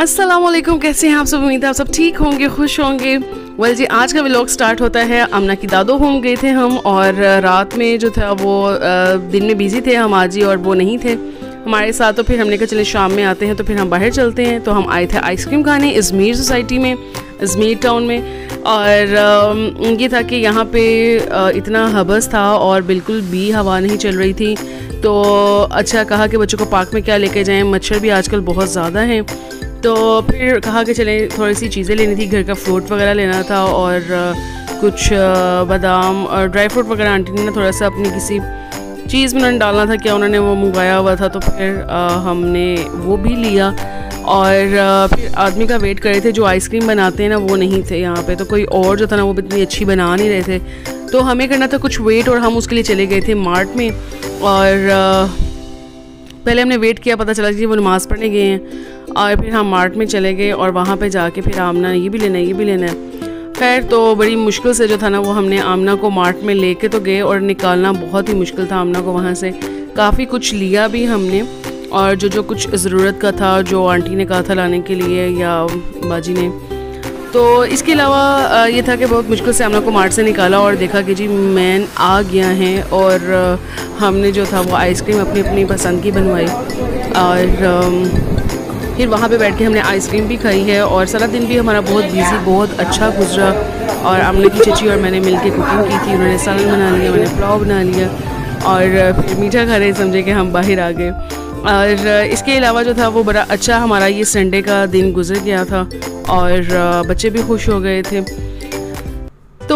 अस्सलाम वालेकुम, कैसे हैं आप सब। उम्मीद है आप सब ठीक होंगे, खुश होंगे। वेल जी, आज का व्लॉग स्टार्ट होता है। आमना की दादो होम गए थे हम, और रात में जो था वो दिन में बिज़ी थे हम आजी, और वो नहीं थे हमारे साथ। तो फिर हमने कहा चले शाम में आते हैं, तो फिर हम बाहर चलते हैं। तो हम आए थे आइसक्रीम खाने इज़मीर सोसाइटी में, इज़मीर टाउन में। और ये था कि यहाँ पे इतना हबस था और बिल्कुल भी हवा नहीं चल रही थी। तो अच्छा कहा कि बच्चों को पार्क में क्या लेके जाएं, मच्छर भी आजकल बहुत ज़्यादा हैं। तो फिर कहा कि चलें, थोड़ी सी चीज़ें लेनी थी, घर का फ्रूट वगैरह लेना था, और कुछ बादाम और ड्राई फ्रूट वगैरह आंटी ने थोड़ा सा अपनी किसी चीज़ में उन्होंने डालना था, क्या उन्होंने वो मंगवाया हुआ था। तो फिर हमने वो भी लिया। और फिर आदमी का वेट कर रहे थे, जो आइसक्रीम बनाते हैं ना वो नहीं थे यहाँ पे। तो कोई और जो था ना वो भी इतनी अच्छी बना नहीं रहे थे, तो हमें करना था कुछ वेट, और हम उसके लिए चले गए थे मार्ट में। और पहले हमने वेट किया, पता चला कि वो नमाज़ पढ़ने गए हैं। और फिर हम मार्ट में चले गए, और वहाँ पे जाके फिर आमना ये भी लेना है, ये भी लेना है। खैर, तो बड़ी मुश्किल से जो था ना वो हमने आमना को मार्ट में लेके तो गए, और निकालना बहुत ही मुश्किल था आमना को वहाँ से। काफ़ी कुछ लिया भी हमने, और जो कुछ ज़रूरत का था, जो आंटी ने कहा था लाने के लिए या बाजी ने। तो इसके अलावा ये था कि बहुत मुश्किल से आमना को मार्ट से निकाला, और देखा कि जी मैन आ गया है। और हमने जो था वो आइसक्रीम अपनी अपनी पसंद की बनवाई, और फिर वहाँ पे बैठ के हमने आइसक्रीम भी खाई है। और सारा दिन भी हमारा बहुत बिजी, बहुत अच्छा गुजरा। और आमना की चची और मैंने मिल के कुकिंग की थी। उन्होंने सालन बना लिया, मैंने पुलाव बना लिया, और फिर मीठा खा रहे समझे कि हम बाहर आ गए। और इसके अलावा जो था वो बड़ा अच्छा हमारा ये संडे का दिन गुजर गया था, और बच्चे भी खुश हो गए थे। तो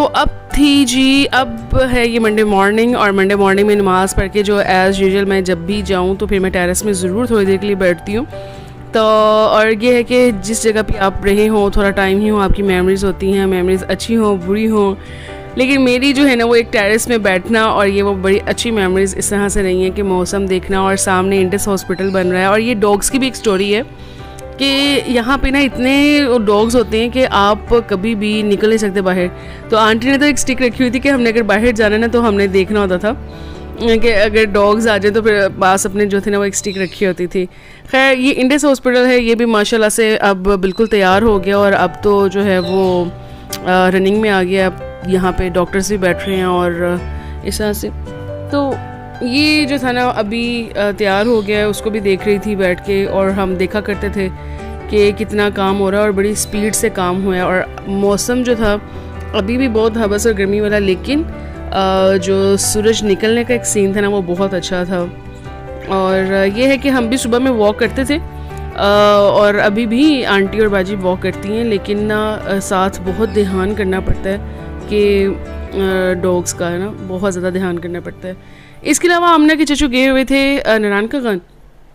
अब है ये मंडे मॉर्निंग, और मंडे मॉर्निंग में नमाज़ पढ़ के जो एज़ यूजुअल मैं जब भी जाऊँ तो फिर मैं टेरेस में ज़रूर थोड़ी देर के लिए बैठती हूँ। तो और ये है कि जिस जगह पे आप रहे हों थोड़ा टाइम ही हो, आपकी मेमोरीज़ होती हैं, मेमोरीज़ अच्छी हों बुरी हों। लेकिन मेरी जो है ना वो एक टेरेस में बैठना, और ये वो बड़ी अच्छी मेमोरीज़ इस तरह से रही हैं कि मौसम देखना, और सामने इंडस हॉस्पिटल बन रहा है। और ये डॉग्स की भी एक स्टोरी है कि यहाँ पे ना इतने डॉग्स होते हैं कि आप कभी भी निकल नहीं सकते बाहर। तो आंटी ने तो एक स्टिक रखी हुई थी कि हमने अगर बाहर जाना ना तो हमने देखना होता था कि अगर डॉग्स आ जाए तो फिर पास अपने जो थे ना वो एक स्टिक रखी होती थी। खैर, ये इंडस हॉस्पिटल है, ये भी माशाल्लाह से अब बिल्कुल तैयार हो गया, और अब तो जो है वो रनिंग में आ गया। अब यहाँ पे डॉक्टर्स भी बैठ रहे हैं और इस तरह से। तो ये जो था ना अभी तैयार हो गया है, उसको भी देख रही थी बैठ के। और हम देखा करते थे कि कितना काम हो रहा है, और बड़ी स्पीड से काम हुआ है। और मौसम जो था अभी भी बहुत हबस और गर्मी वाला, लेकिन जो सूरज निकलने का एक सीन था ना वो बहुत अच्छा था। और ये है कि हम भी सुबह में वॉक करते थे, और अभी भी आंटी और बाजी वॉक करती हैं, लेकिन ना साथ बहुत ध्यान करना पड़ता है कि डॉग्स का है ना बहुत ज़्यादा ध्यान करना पड़ता है। इसके अलावा आमना के चचू गए हुए थे नारायण का गन,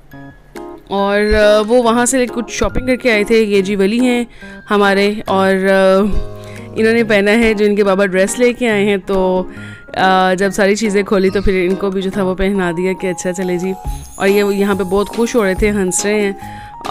और वो वहाँ से कुछ शॉपिंग करके आए थे। ये जी वली हैं हमारे, और इन्होंने पहना है जो इनके बाबा ड्रेस लेके आए हैं। तो जब सारी चीज़ें खोली तो फिर इनको भी जो था वो पहना दिया कि अच्छा चले जी। और ये यहाँ पे बहुत खुश हो रहे थे, हंस रहे हैं।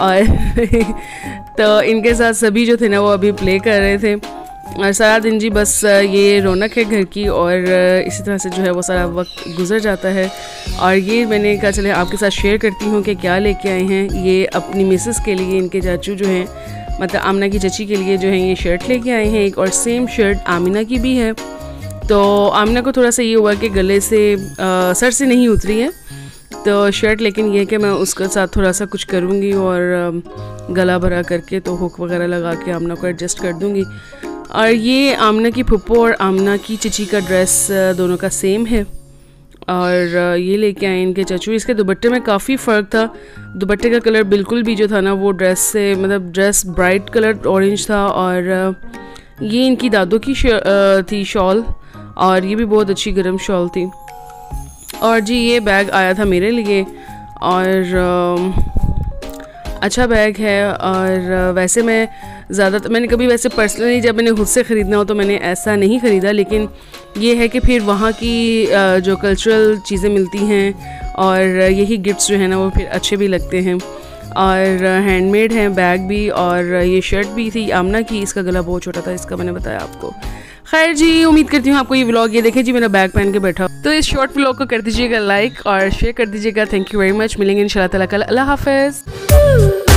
और तो इनके साथ सभी जो थे ना वो अभी प्ले कर रहे थे। और सारा दिन जी बस ये रौनक है घर की, और इसी तरह से जो है वो सारा वक्त गुजर जाता है। और ये मैंने कहा चले आपके साथ शेयर करती हूँ कि क्या लेके आए हैं। ये अपनी मिसेस के लिए, इनके चाचू जो हैं मतलब आमना की चची के लिए जो है ये शर्ट लेके आए हैं एक, और सेम शर्ट आमिना की भी है। तो आमिना को थोड़ा सा ये हुआ कि गले से सर से नहीं उतरी है तो शर्ट, लेकिन ये कि मैं उसके साथ थोड़ा सा कुछ करूँगी, और गला भरा करके तो हुक वगैरह लगा के आमना को एडजस्ट कर दूँगी। और ये आमना की फुप्पो और आमना की चची का ड्रेस दोनों का सेम है, और ये लेके आए इनके चचू। इसके दुपट्टे में काफ़ी फ़र्क था, दुपट्टे का कलर बिल्कुल भी जो था ना वो ड्रेस से मतलब ड्रेस ब्राइट कलर ऑरेंज था। और ये इनकी दादों की थी शॉल, और ये भी बहुत अच्छी गर्म शॉल थी। और जी ये बैग आया था मेरे लिए, और अच्छा बैग है। और वैसे मैं ज़्यादा मैंने कभी वैसे पर्सनली जब मैंने खुद से ख़रीदना हो तो मैंने ऐसा नहीं ख़रीदा, लेकिन ये है कि फिर वहाँ की जो कल्चरल चीज़ें मिलती हैं, और यही गिफ्ट्स जो है ना वो फिर अच्छे भी लगते हैं। और हैंडमेड हैं बैग भी, और ये शर्ट भी थी आमना की, इसका गला बहुत छोटा था, इसका मैंने बताया आपको। खैर जी, उम्मीद करती हूँ आपको ये व्लॉग, ये देखें जी मेरा बैग पहन के बैठा। तो इस शॉर्ट व्लॉग को कर दीजिएगा लाइक और शेयर कर दीजिएगा। Thank you very much. मिलेंगे इंशाल्लाह ताला कल। अल्लाह हाफ़िज़।